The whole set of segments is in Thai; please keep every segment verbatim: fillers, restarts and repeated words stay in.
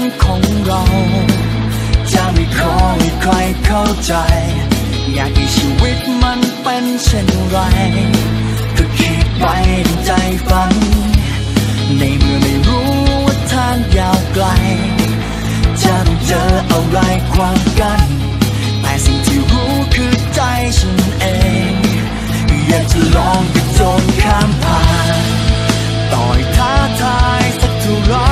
ของเราจะไม่ขอให้ใครเข้าใจอยากให้ชีวิตมันเป็นเช่นไรก็คิดไปในใจฝันในเมื่อไม่รู้ว่าทางยาวไกลจะต้องเจออะไรขวางกันแต่สิ่งที่รู้คือใจฉันเองอยากจะลองกระโจนข้ามผ่านต่อยท้าทายสักเท่าไร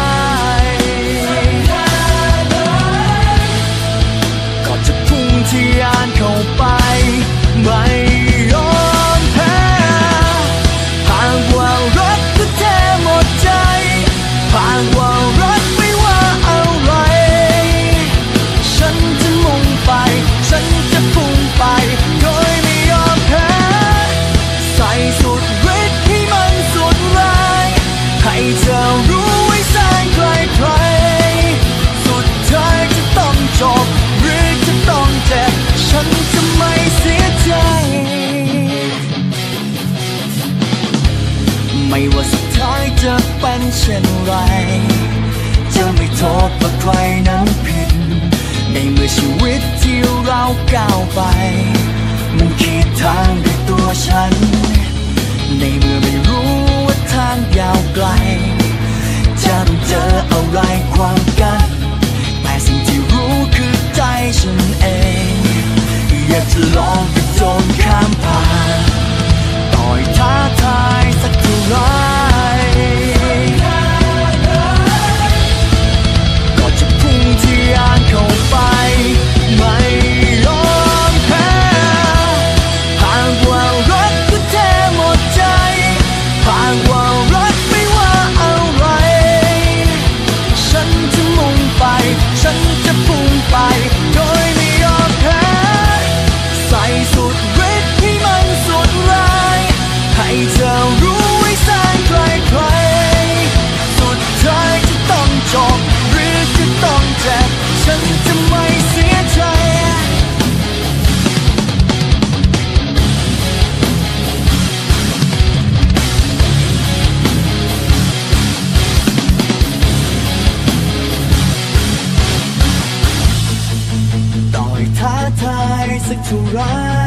ก็จะพุ่งทะยานเข้าไปไม่ยอมแพ้หากว่ารถก็แท้หมดใจหากว่ารถไม่ว่าอะไรฉันจะมุ่งไปฉันจะพุ่งไปโดยไม่ยอมแพ้ใส่สุดฤทธิ์ให้มันสุดแรงให้เธอรู้ไว้แสนไกลใครสุดท้ายจะต้องจบหรือจะต้องเจ็บฉันจะไม่เสียใจไม่ว่าสุดท้ายจะเป็นเช่นไรจะไม่โทษว่าใครนั้นผิดในเมื่อชีวิตที่เราก้าวไปมันขีดทางด้วยตัวฉันในเมื่อไม่รู้ว่าทางยาวไกลจะต้องเจออะไรขวางกันแต่สิ่งที่รู้คือใจฉันเองอยากจะลองกระโจนข้ามผ่านต่อยท้าทายสักเท่าไรก็จะพุ่งทะยานเข้าไปไม่ยอมแพ้หากว่ารถก็แท้หมดใจหากว่ารถไม่ว่าอะไรฉันจะมุ่งไปฉันจะพุ่งไปโดยไม่ยอมแพ้ใส่สุดฤทธิ์ให้มันสุดแรงให้เธอรู้ไว้แสนไกลใครสุดท้ายจะต้องจบหรือจะต้องเจ็บฉันจะไม่เสียใจต่อยท้าทายสักเท่าไร